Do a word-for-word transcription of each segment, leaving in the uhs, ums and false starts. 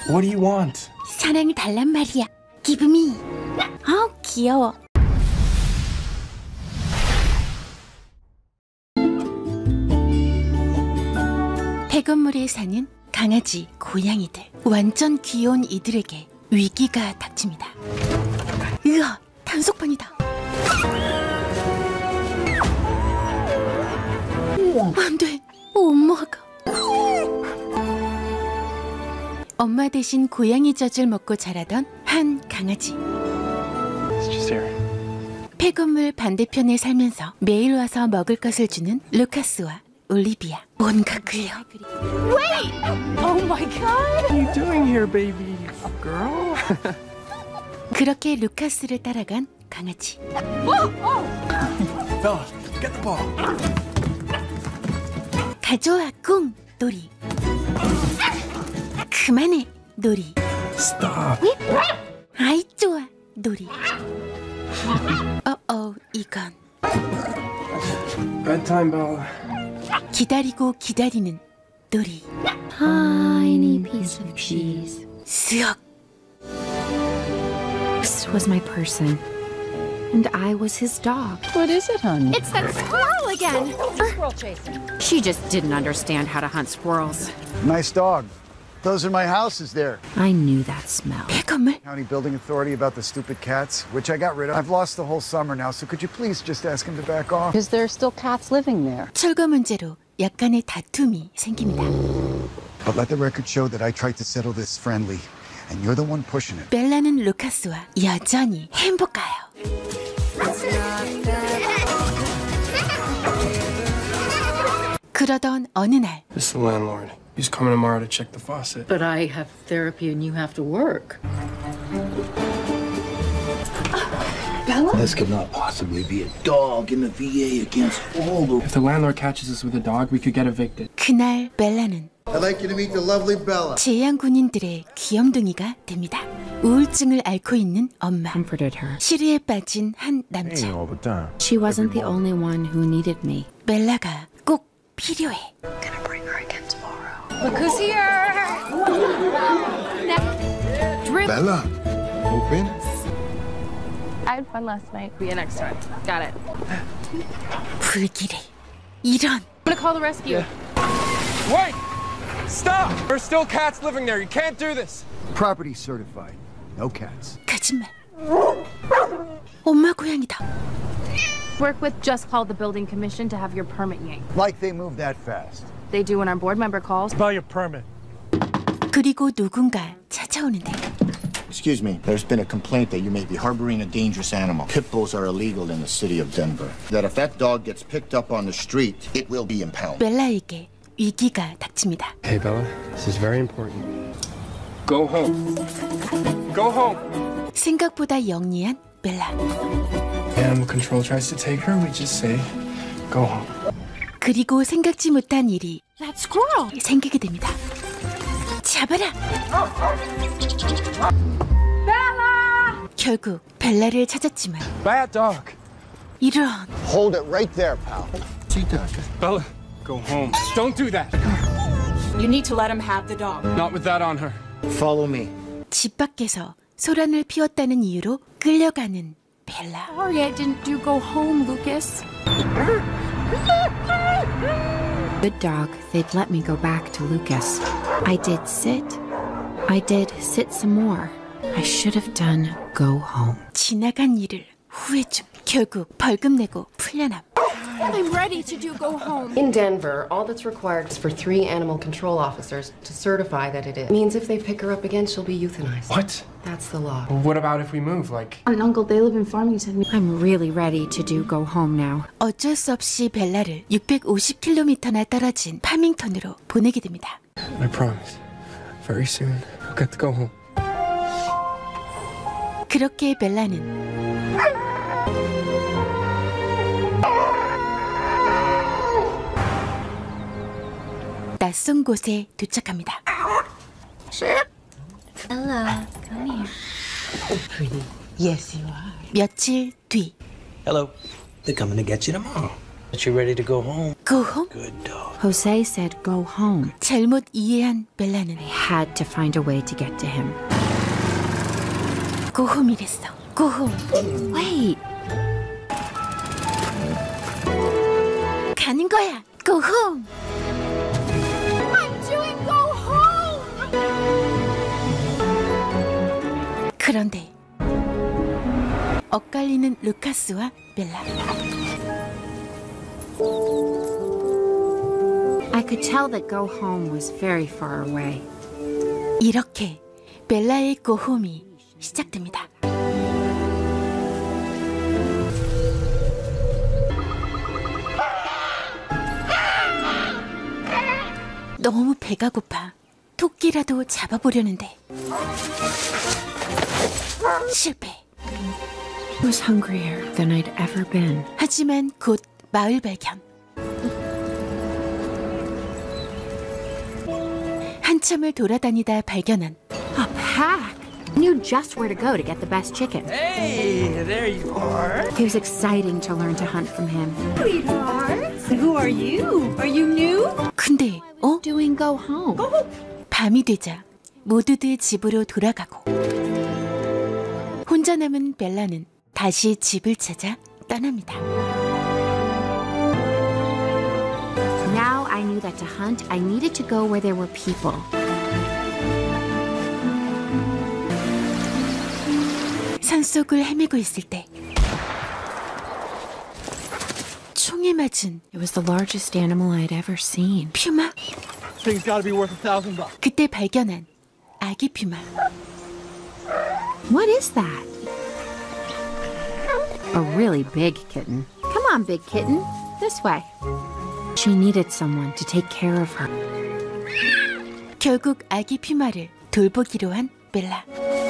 What do you want? 사랑을 달란 말이야. Give me. 아, 귀여워. 폐건물에 사는 강아지, 고양이들. 완전 귀여운 이들에게 위기가 닥칩니다. 으아, 단속반이다. 안 돼, 엄마가. 엄마 대신 고양이 젖을 먹고 자라던 한 강아지. 폐건물 반대편에 살면서 매일 와서 먹을 것을 주는 루카스와 올리비아. 뭔가 끌려. Wait! Oh my god! What are you doing here, baby girl? 그렇게 루카스를 따라간 강아지. Bella, get the ball. 가져와 꿍 놀이. 그만해 놀이. Stop. 아이 좋아 놀이. 어어 이건 Bedtime, Bella. 기다리고 기다리는 놀이. Tiny piece of cheese. 쓱. This was my person. And I was his dog. What is it, honey? It's that squirrel again! Squirrel chasing. She just didn't understand how to hunt squirrels. Nice dog. Those are my houses there. I knew that smell. 폐건물. County Building Authority about the stupid cats, which I got rid of. I've lost the whole summer now, so could you please just ask him to back off? Because there are still cats living there. 철거 문제로 약간의 다툼이 생깁니다. But let the record show that I tried to settle this friendly, and you're the one pushing it. 벨라는 루카스와 여전히 행복해요. 그러던 어느 날 This is the landlord. He's coming tomorrow to check the faucet. But I have therapy and you have to work. Bella? This could not possibly be a dog in the V A against all the... If the landlord catches us with a dog, we could get evicted. 그날 벨라는 I'd like you to meet the lovely Bella. 제양 군인들의 귀염둥이가 됩니다. 우울증을 앓고 있는 엄마. Comforted her. 시리에 빠진 한 남자. all the time. She wasn't the only one who needed me. 벨라가 꼭 필요해. Gonna bring her again tomorrow. Look who's here! Drip. Bella, open. I had fun last night. Be you next time. Got it. 불길해. 이런. I'm gonna call the rescue. Wait! Stop! There's still cats living there. You can't do this. Property certified. No cats. 거짓말. 엄마 고양이다. Work with just called the building commission to have your permit yanked. Like they move that fast. They do when our board member calls. About your permit. 그리고 누군가 찾아오는데. Excuse me, there's been a complaint that you may be harboring a dangerous animal. Pit bulls are illegal in the city of Denver. That if that dog gets picked up on the street, it will be impounded. 벨라에게 위기가 닥칩니다. Hey, Bella, this is very important. Go home. Go home. 생각보다 영리한 벨라. Animal control tries to take her. We just say, go home. 그리고 생각지 못한 일이 That squirrel! 생기게 됩니다. 잡아라! Bella! 결국 벨라를 찾았지만 Bad dog. 이런. Hold it right there, pal. See that? Bella, go home. Don't do that. You need to let him have the dog. Not with that on her. Follow me. 집 밖에서 소란을 피웠다는 이유로 끌려가는 벨라. Sorry I didn't do go home, Lucas. Good dog, they'd let me go back to Lucas. I did sit. I did sit some more. I should have done go home. 지나간 일을 후회 중. 결국 벌금 내고 풀려남. I'm ready to do go home. In Denver, all that's required is for three animal control officers to certify that it is. Means if they pick her up again, she'll be euthanized. What? That's the law. Well, what about if we move? Like, And Uncle, they live in Farmington. I'm really ready to do go home now. 어쩔 수 없이 벨라를 육백오십 킬로미터나 떨어진 파밍턴으로 보내게 됩니다. I promise. Very soon, we'll get to go home. 그렇게 벨라는 낯선 곳에 도착합니다. Bella, come here. Pretty. Yes, you are. 며칠 뒤 Hello. They're coming to get you tomorrow. But you ready to go home? Go home? Good dog. Jose said go home. 잘못 이해한 벨라는 I had to find a way to get to him. Go home이랬어. Go home. Wait. 가는 거야. Go home. I'm doing go home! 그런데 엇갈리는 루카스와 벨라. I could tell that go home was very far away. 이렇게 벨라의 Go home이 시작됩니다. 너무 배가 고파 토끼라도 잡아보려는데 실패. I was hungrier than I'd ever been. 하지만 곧 마을 발견. 한참을 돌아다니다 발견한 A pack! I knew just where to go to get the best chicken. Hey, there you are. It was exciting to learn to hunt from him. Who are you? Are you new? 근데 어? Doing go home. 밤이 되자 모두들 집으로 돌아가고 혼자 남은 벨라는 다시 집을 찾아 떠납니다. Now I knew that to hunt, I needed to go where there were people. 산속을 헤매고 있을 때 총에 맞은 It was the largest animal I'd ever seen. 퓨마. Thing's gotta be worth a thousand bucks. 그때 발견한 아기 퓨마. What is that? A really big kitten. Come on, big kitten. This way. She needed someone to take care of her. 결국 아기 퓨마를 돌보기로 한 벨라.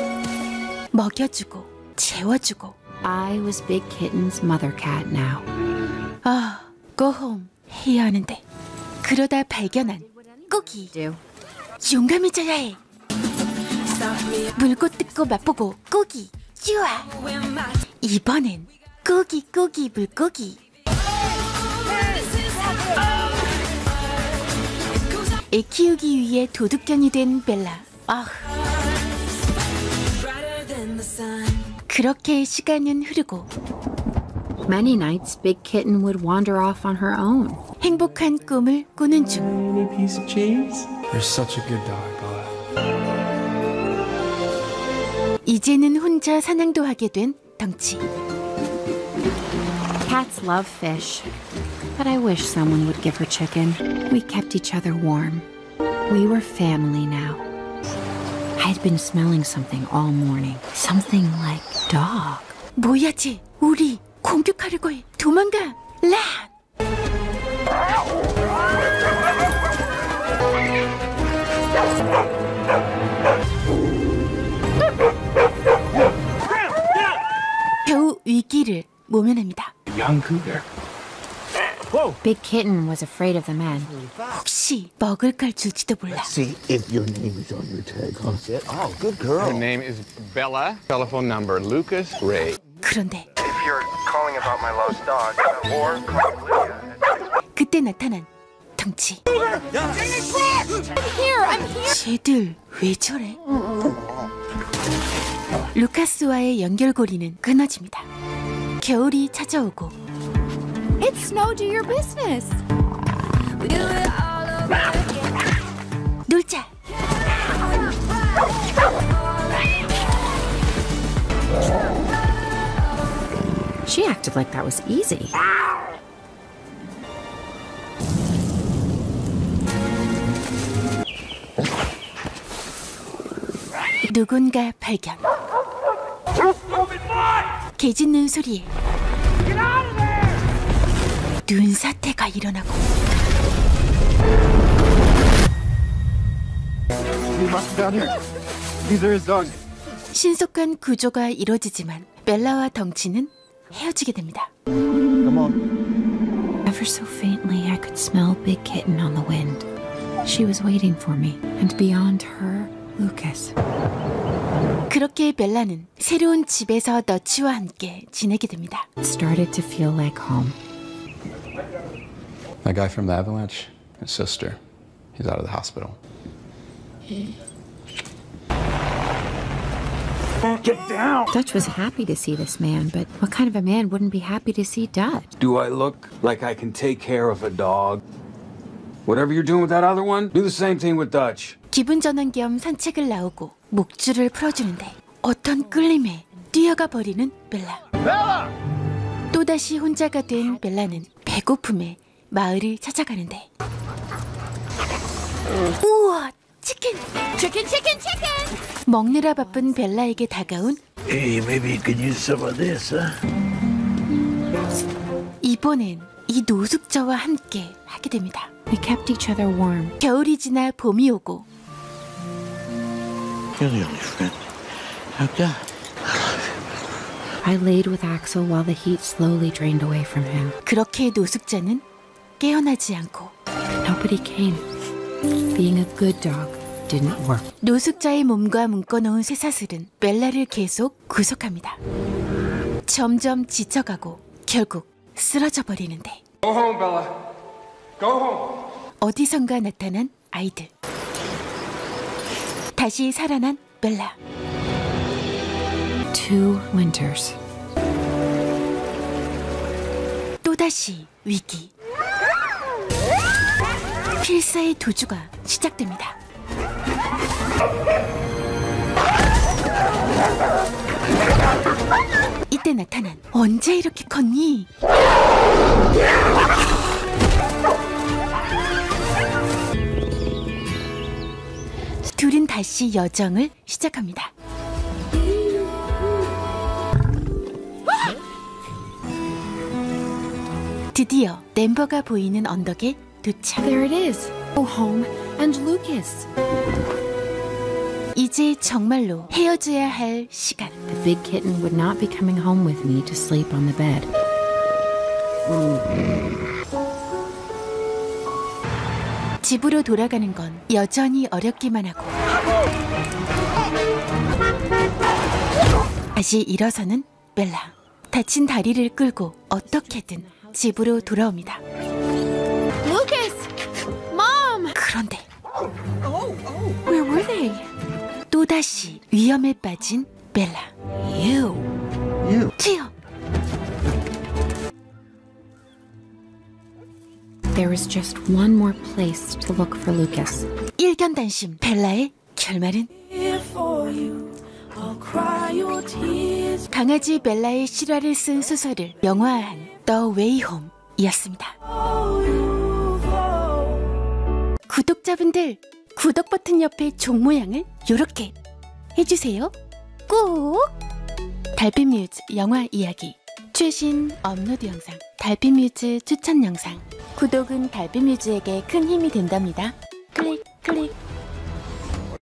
먹여주고 재워주고. I was Big Kitten's mother cat now. 아, go home 해야 하는데 그러다 발견한 꾸기. Do. 용감해져야 해. 물고 뜯고 맛보고 꾸기. 좋아. 이번엔 꾸기 꾸기 물고기. 애 키우기 위해 도둑견이 된 벨라. 아. 그렇게 시간은 흐르고 Many nights, Big Kitten would wander off on her own. 행복한 꿈을 꾸는 중. Any piece of cheese? You're such a good dog, Bella. 이제는 혼자 사냥도 하게 된 덩치. Cats love fish, but I wish someone would give her chicken. We kept each other warm. We were family now. I'd been smelling something all morning. Something like dog. 뭐야 쟤? 우리 공격하려고 해. 도망가. 라. 겨우 위기를 모면합니다. Young cougar. Big Kitten was afraid of the men. 혹시 먹을 걸 줄지도 몰라. See if your name is on your tag, huh? Oh, good girl. Her name is Bella. Telephone number Lucas Ray. 그런데 If you're calling about my lost dog, or calling Lydia. 그때 나타난 덩치. 쟤들 왜 저래? 루카스와의 연결고리는 끊어집니다. 겨울이 찾아오고 It's no to your business. 놀자. She acted like that was easy. 누군가 발견. 개 짖는 소리에 눈사태가 일어나고 신속한 구조가 이뤄지지만 벨라와 덩치는 헤어지게 됩니다. Ever so faintly, I could smell Big Kitten on the wind. She was waiting for me, and beyond her, Lucas. 그렇게 벨라는 새로운 집에서 너치와 함께 지내게 됩니다. It started to feel like home. That guy from the Avalanche, his sister, he's out of the hospital. Get down! Dutch was happy to see this man, but what kind of a man wouldn't be happy to see Dutch? Do I look like I can take care of a dog? Whatever you're doing with that other one, do the same thing with Dutch. 기분 전환 겸 산책을 나오고 목줄을 풀어주는데 어떤 끌림에 뛰어가 버리는 벨라. 벨라! 또다시 혼자가 된 벨라는 배고픔에 마을을 찾아가는데 우와! 치킨! 치킨 치킨 치킨! 먹느라 바쁜 벨라에게 다가온 Hey, maybe you could use some of this, huh? 이번엔 이 노숙자와 함께 하게 됩니다. We kept each other warm. 겨울이 지나 봄이 오고 You're the only friend I've got. I laid with Axel while the heat slowly drained away from him. 그렇게 노숙자는 깨어나지 않고 Nobody came. Being a good dog didn't work. 노숙자의 몸과 묶어놓은 쇠사슬은 벨라를 계속 구속합니다. 점점 지쳐가고 결국 쓰러져 버리는데 Go home, Bella. Go home. 어디선가 나타난 아이들. 다시 살아난 벨라. Two winters. 또다시 위기. 필사의 도주가 시작됩니다. 이때 나타난 언제 이렇게 컸니? 둘은 다시 여정을 시작합니다. 드디어 덴버가 보이는 언덕에 도착. There it is. Go home and Lucas. 이제 정말로 헤어져야 할 시간. The big kitten would not be coming home with me to sleep on the bed. 집으로 돌아가는 건 여전히 어렵기만 하고 다시 일어서는 벨라. 다친 다리를 끌고 어떻게든 집으로 돌아옵니다. Lucas! Mom! 그런데 Where were they? 또다시 위험에 빠진 벨라. You. You. 튀어. There was just one more place to look for Lucas. 일견단심 벨라의 결말은 강아지 벨라의 실화를 쓴 소설을 영화화한 The Way Home 이었습니다. 구독자분들 구독 버튼 옆에 종 모양을 요렇게 해주세요. 꼭! 달빛뮤즈 영화 이야기 최신 업로드 영상 달빛뮤즈 추천 영상 구독은 달빛뮤즈에게 큰 힘이 된답니다. 클릭 클릭